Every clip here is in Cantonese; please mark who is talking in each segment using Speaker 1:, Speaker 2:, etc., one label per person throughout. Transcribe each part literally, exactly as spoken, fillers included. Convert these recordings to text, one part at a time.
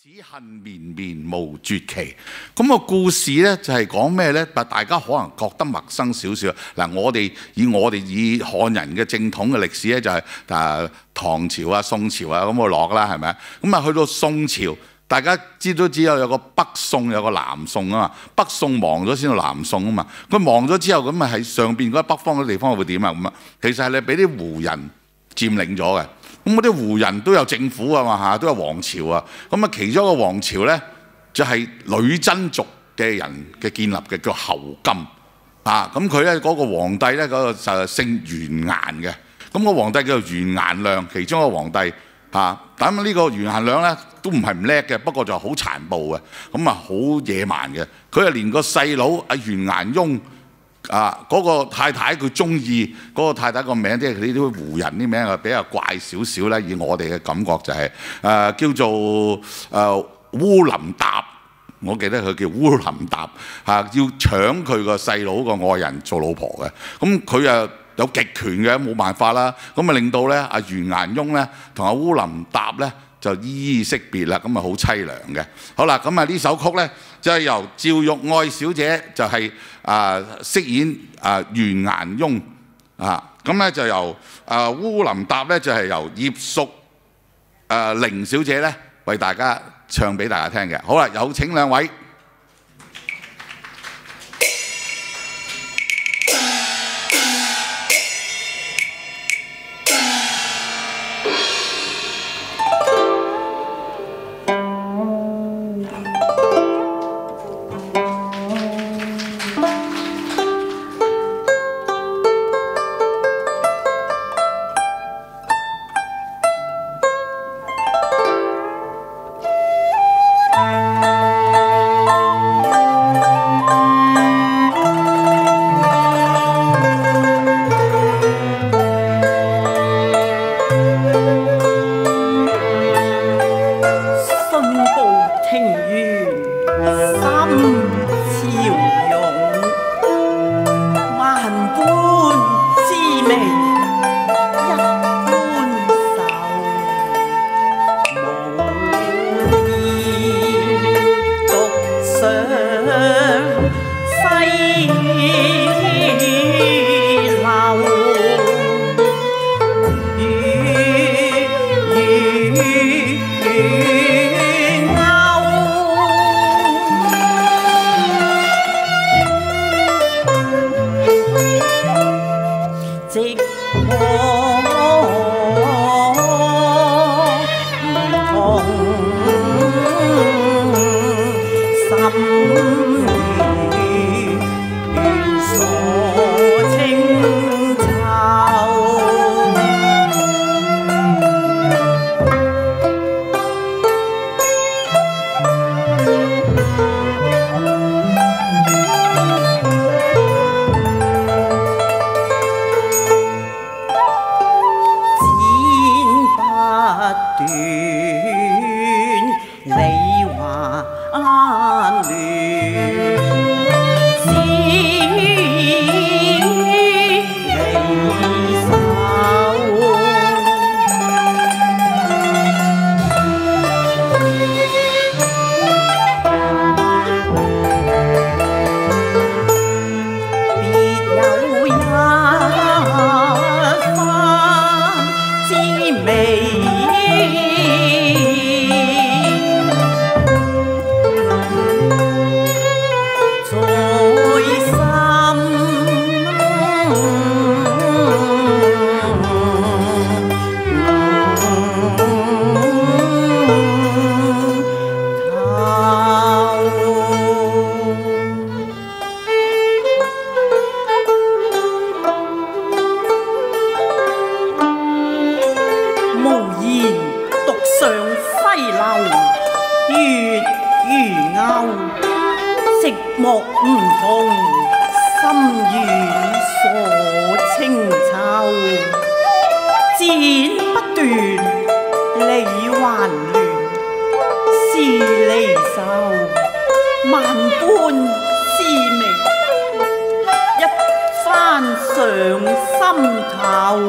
Speaker 1: 此恨綿綿無絕期。咁個故事咧就係講咩咧？但大家可能覺得陌生少少。嗱，我哋以我哋以漢人嘅正統嘅歷史咧，就係誒唐朝啊、宋朝啊咁去落啦，係咪？咁啊去到宋朝，大家知都知有有個北宋有個南宋啊嘛。北宋亡咗先到南宋啊嘛。佢亡咗之後，咁啊喺上邊嗰北方嗰地方會點啊？咁啊，其實係你俾啲胡人佔領咗嘅。咁嗰啲胡人都有政府啊嘛嚇，都有王朝啊。咁啊，其中一個王朝咧就係女真族嘅人嘅建立嘅，叫侯金啊。咁佢咧嗰個皇帝咧嗰個就姓完顏嘅。咁個皇帝叫做完顏亮，其中一個皇帝嚇。咁呢個完顏亮咧都唔係唔叻嘅，不過就好殘暴嘅，咁啊好野蠻嘅。佢係連個細佬阿完顏雍。啊！嗰、那個太太佢中意嗰個太太個名，即係呢啲胡人啲名啊，比較怪少少咧。以我哋嘅感覺就係、是、誒、呃、叫做誒、呃、烏林達，我記得佢叫烏林達嚇、啊，要搶佢個細佬個愛人做老婆嘅。咁佢啊有極權嘅，冇辦法啦。咁啊令到咧阿完顏雍咧同阿烏林達咧就依依惜別啦。咁啊好凄涼嘅。好啦，咁啊呢首曲咧就係、是、由趙玉愛小姐就係、是。啊，飾演啊完顏雍啊，咁咧就由啊烏林達咧就係、是、由葉淑啊玲小姐咧為大家唱俾大家聽嘅。好啦，有請兩位。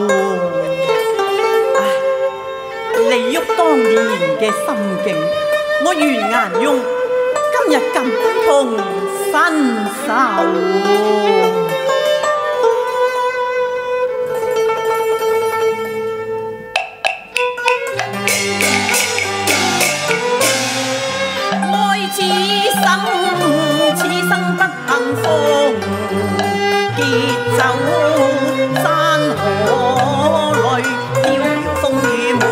Speaker 2: 李煜當年嘅心境， 我余顏雍今日感同身受。愛此生，此生不幸逢，結酒山河淚，飄搖風雨滿，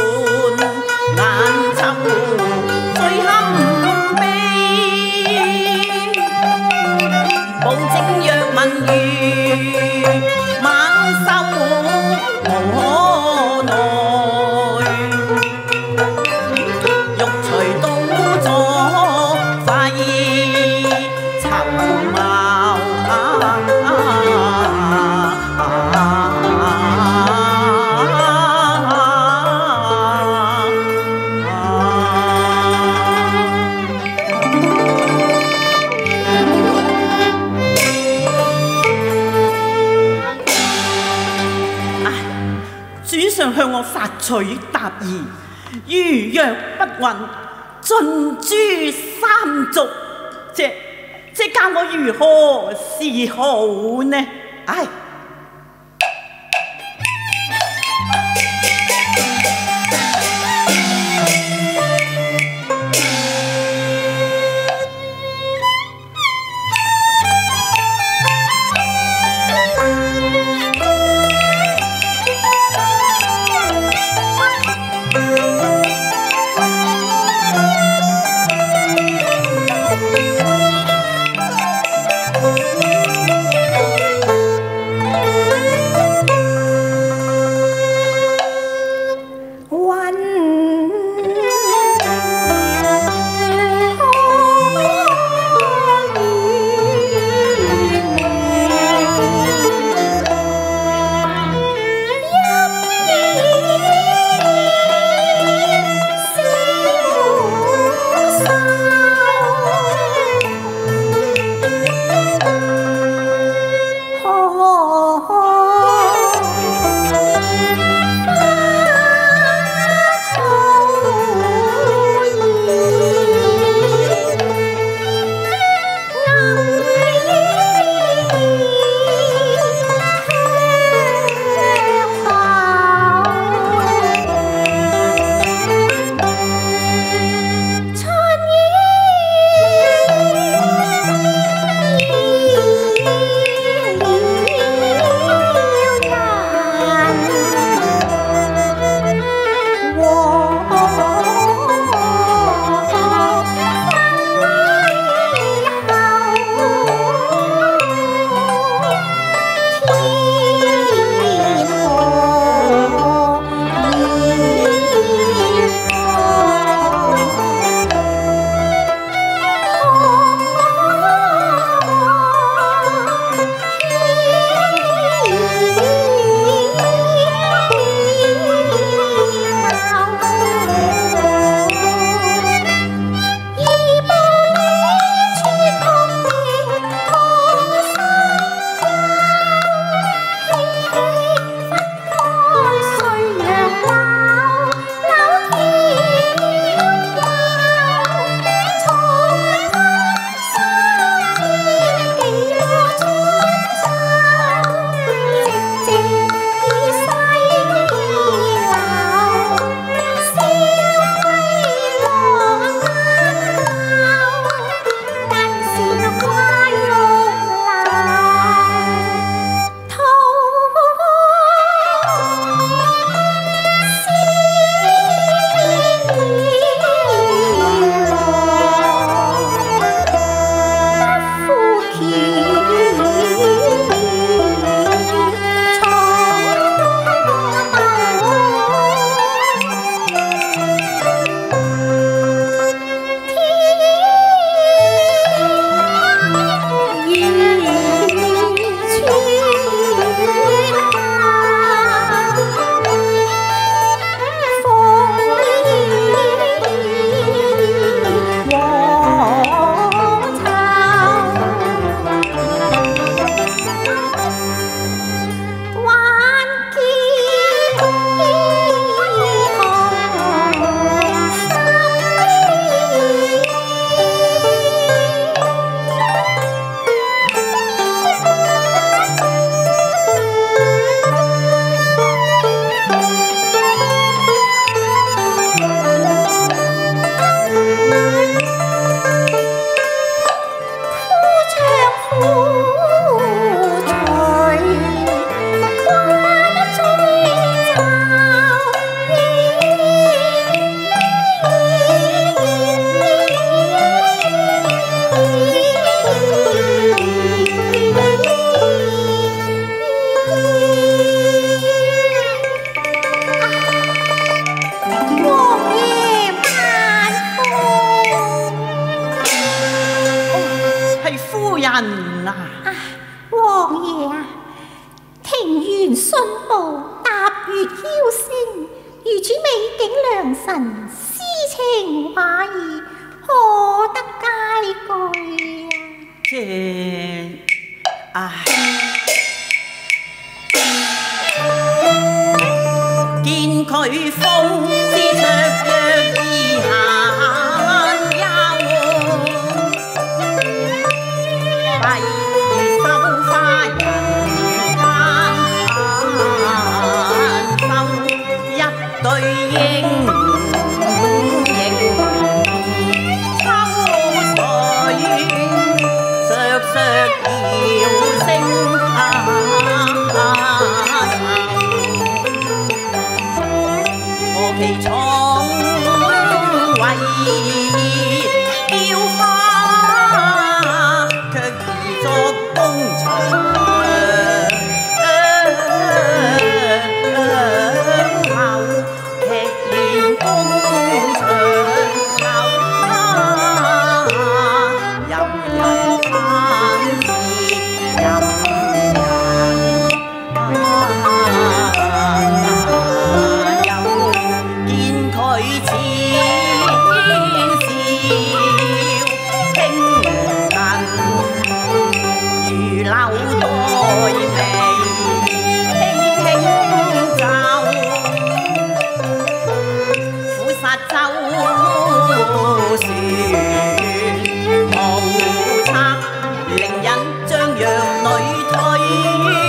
Speaker 2: 眼瞅最堪悲。無證若問如猛獸無可奈，欲隨刀俎快意籌謀。主上向我索取答疑，如若不允，盡誅三族，這這教我如何是好呢？唉！
Speaker 3: 河踏月邀星，如此美景良辰，詩情畫意，何得佳句啊？
Speaker 2: 這唉，見佢風姿卓約意閒遊，閉收花人間收一對英影秋水，灼灼搖聲何其重為雕花，卻宜作工場後，劇演工場後，任人參視，任人見佢淺笑輕近，如柳黛眉輕輕皺，俯殺舟船無策，令人將弱女推。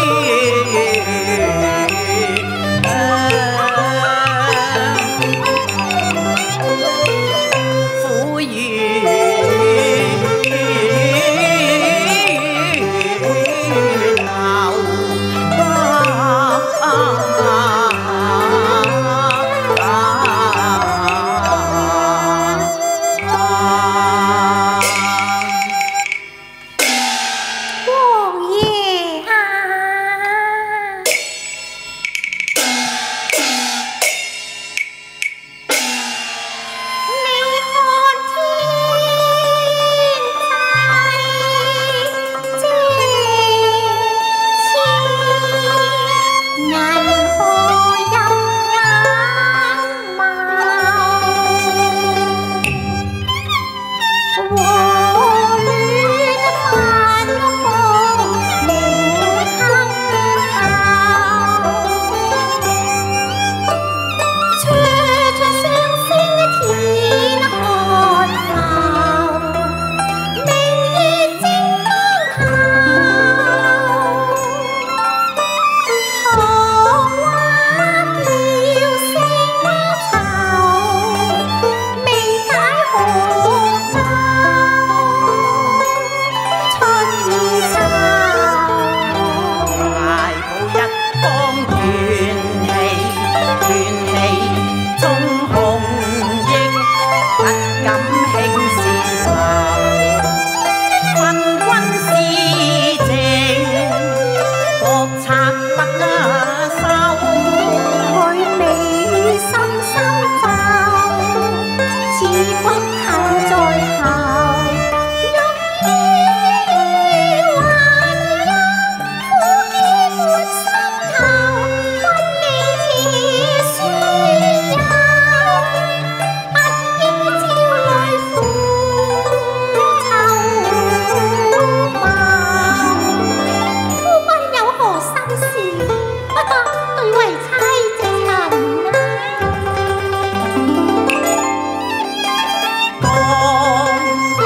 Speaker 2: 苦與
Speaker 3: 王爺啊！你看天際正似銀河入眼眸，和戀繁風無堪透，灼灼上升天看浮，明月正當頭，荷花叫聲愁，未解何否？春秋
Speaker 2: 大抱一方團氣，團氣中紅英，不敢輕視頭，昏君思靜，國策不收。
Speaker 3: 佢美心深皺，自骨扣在後，欲依還有苦澀滿心頭，問你似書友，不應朝來負秋謀。夫君有何心事？不當對為妻直陳啊！
Speaker 2: 當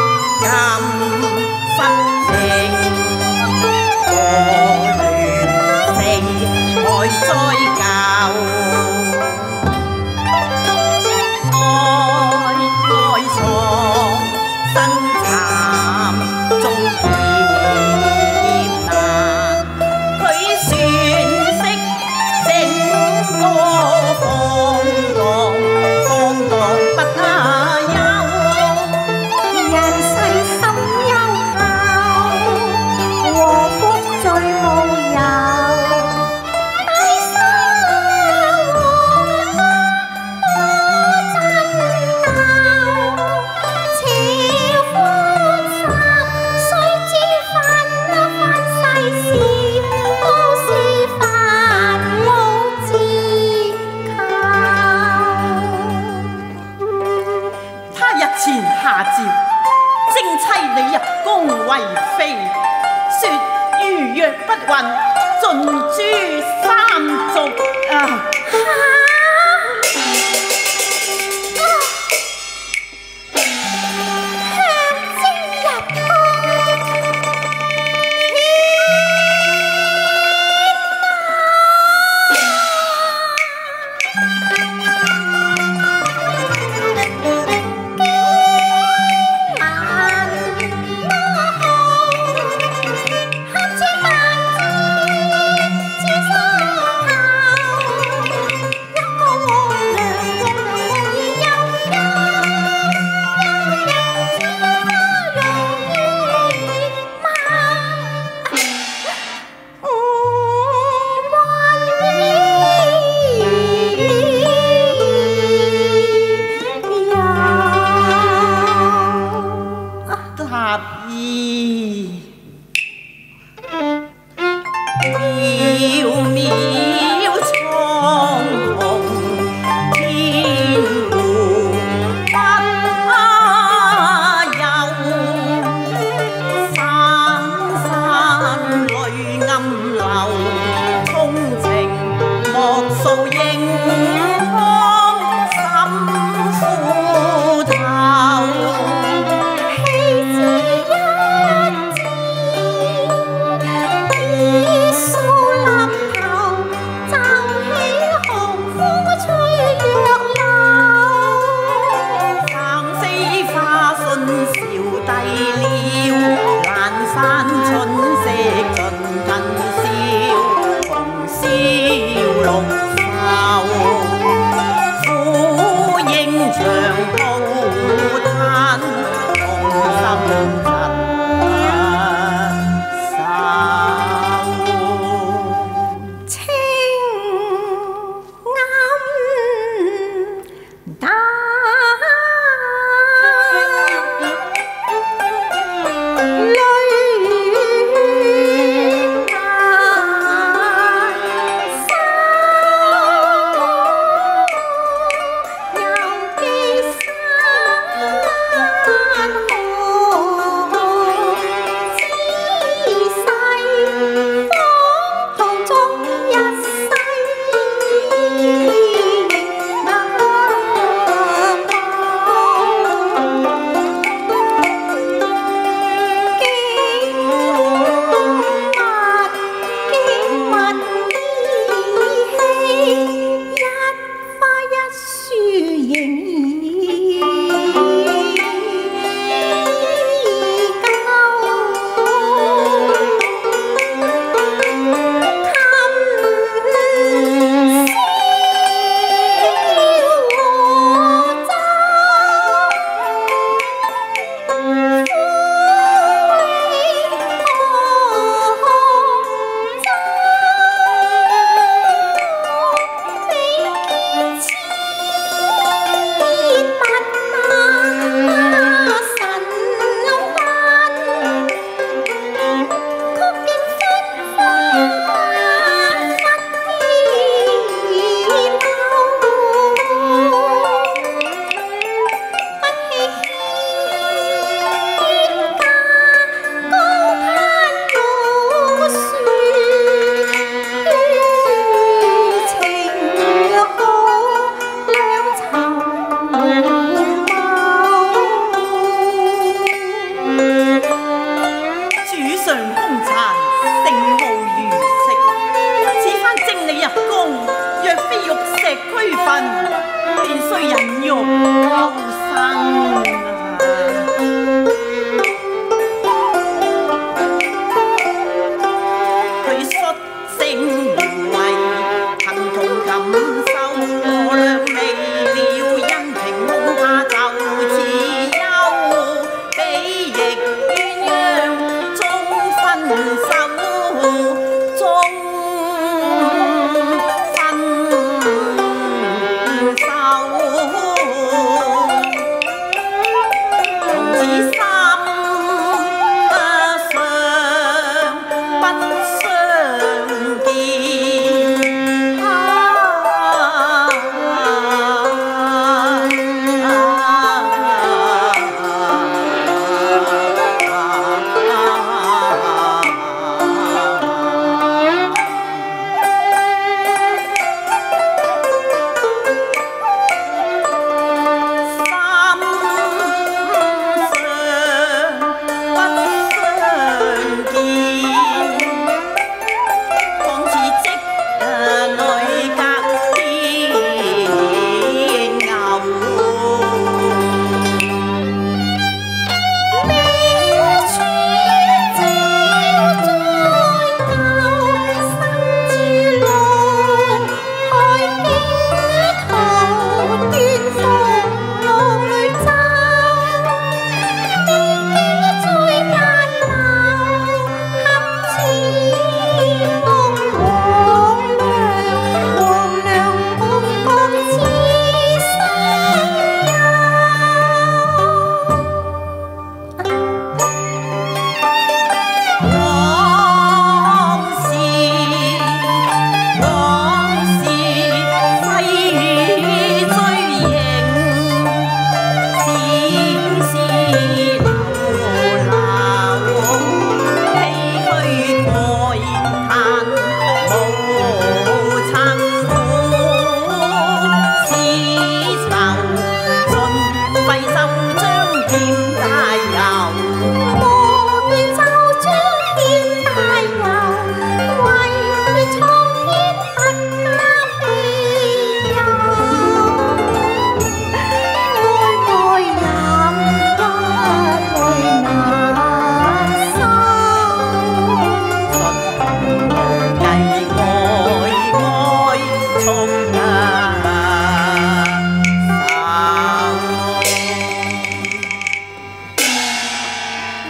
Speaker 2: 下詔，征妻你入宮為妃，說如若不允，盡誅三族啊！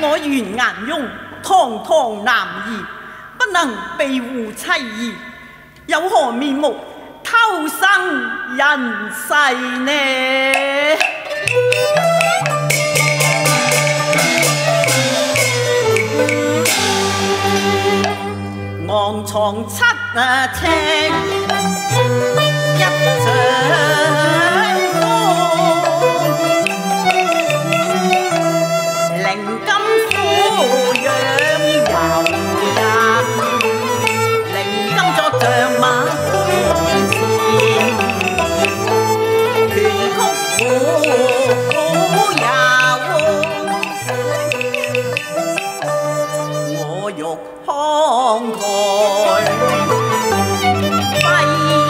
Speaker 2: 我袁顏雍堂堂男兒，不能庇護妻兒，有何面目偷生人世呢？昂藏七尺一丈高，靈金虎養遊人，靈金作象馬盤前，拳曲虎遊，我欲慷慨揮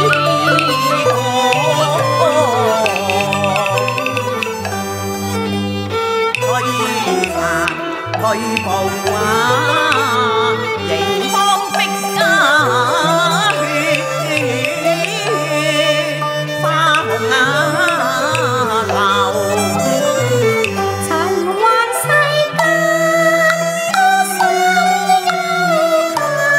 Speaker 2: 過，退步啊，迎芳碧家血，花紅啊流。
Speaker 3: 塵寰世間多心憂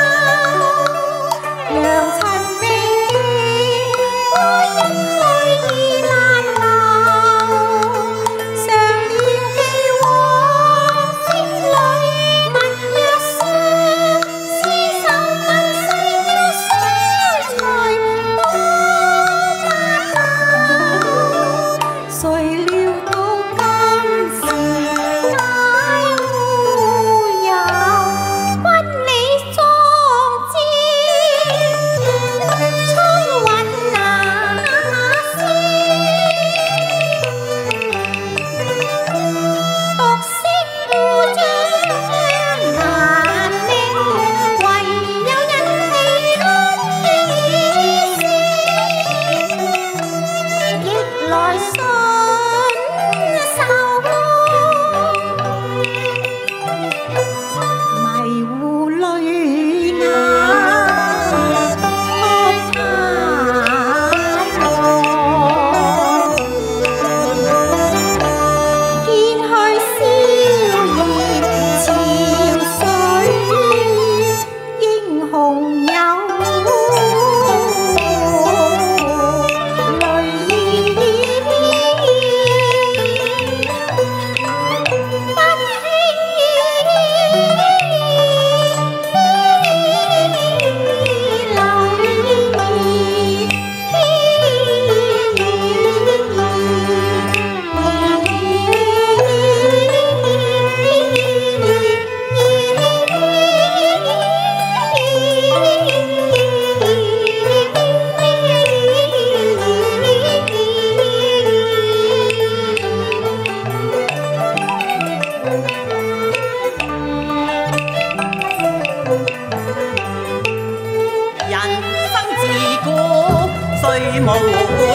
Speaker 3: 求，良塵未見，愛一去已難留。常念既往昔裏密約相，厮守問世要相隨多不後。誰料到今時乃互有，君理壯志，春雲那仙，獨惜故將難覓，唯有人氣安喜事，逆來順受。迷糊淚眼看太郎，見去逍遙潮水，英雄有淚意，不
Speaker 2: 人生自古雖無